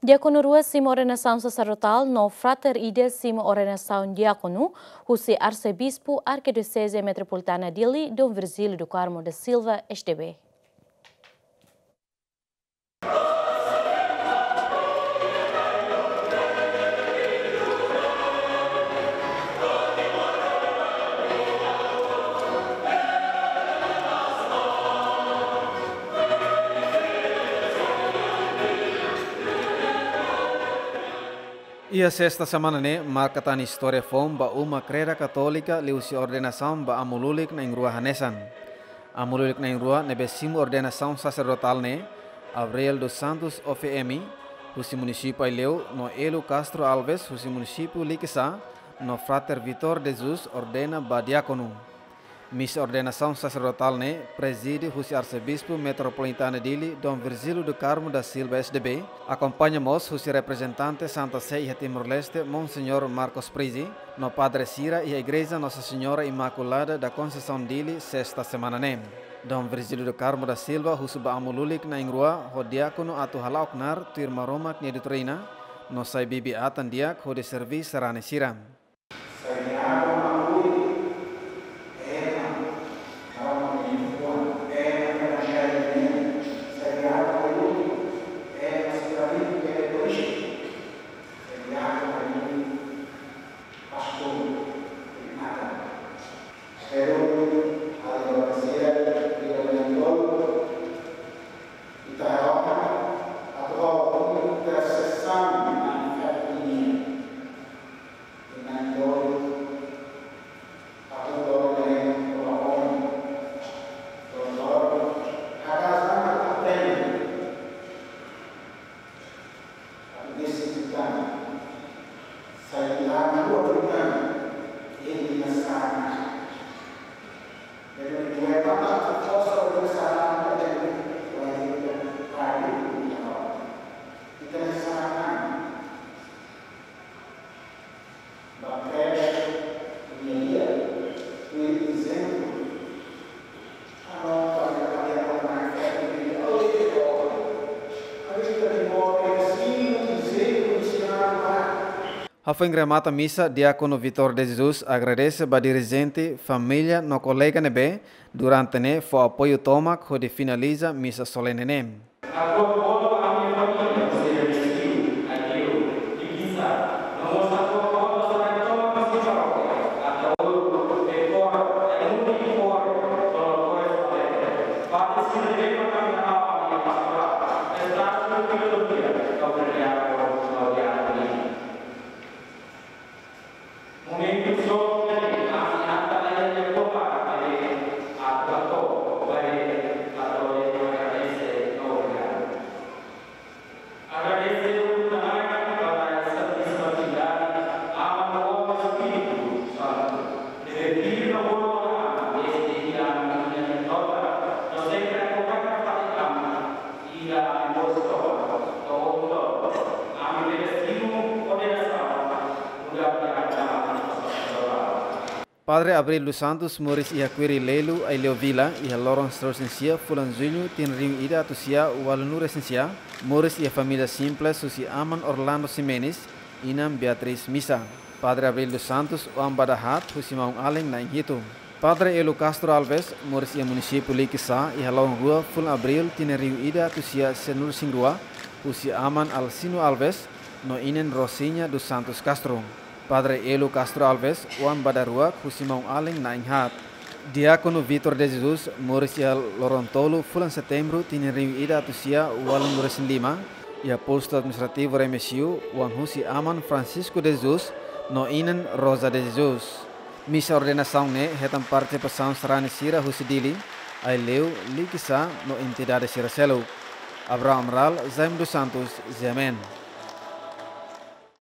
Diacono Rua sima ordenação sacerdotal no Frater Ide sima ordenação diácono, husi arcebispo Arquidiocese Metropolitana Dili, Dom Virgílio do Carmo da Silva, STB. E a sexta semana marca a história fom ba uma creda católica leusi ordenação ba amululik na ingrua hanesan. Amululik na ingrua nebesimu ordenação sacerdotal Abril dos Santos OFM, husi município Aileu no Elo Castro Alves, husi município Liquisa, no Frater Vitor Jesus ordena ba diácono. Missa ordenação sacerdotal preside husi arcebispo metropolitano Dili, Dom Virgílio do Carmo da Silva SDB. Acompanhamos husi representante Santa Sé e Timor-Leste, Monsenhor Marcos Prisi, no Padre Sira e a Igreja Nossa Senhora Imaculada da Conceição Dili, sexta semana Dom Virgílio do Carmo da Silva husi ba amululik na ingrua ho diácono atu halauknar tuir maromak ni editorina, no sai bibi atan diak ho de servis serane siram. Ao remata a missa, Diácono Vitor de Jesus agradece a dirigente, família, no colega nebe, durante o apoio tomac, onde finaliza a missa solene. Padre Abril dos Santos Moris e Aquiri Lelu Aileu Vila e a Loron Strausensia Fulan Zulho tin Rio Ida Tusia Walunur Essensia Moris e a família simples Susi Aman Orlando Simenes Inam Beatriz Misa Padre Abril dos Santos o Ambadahat Husimão Aleng na Inhito Padre Elo Castro Alves Moris e a município Liquisa e a Loron Rua Fulan Abril tin Rio Ida Tusia Senur Singrua Husi Aman Alcino Alves no Inen Rosinha dos Santos Castro Padre Elo Castro Alves, Juan Badarua, Husimão Aleng na Inhat. Diácono Vitor de Jesus, Mauricia Lorontolo, Fulan Setembro, tin Rio Ida Tusia, Walun Muresin Lima, e aposto administrativo Remesiu, Juan Husi Aman Francisco de Jesus, no Inen Rosa de Jesus. Missa ordenação hetam participação serane sira Husi Dili, Aileu, Liquisa, no entidade Sira Selo. Abraham Ral, Zaim dos Santos, Zemen.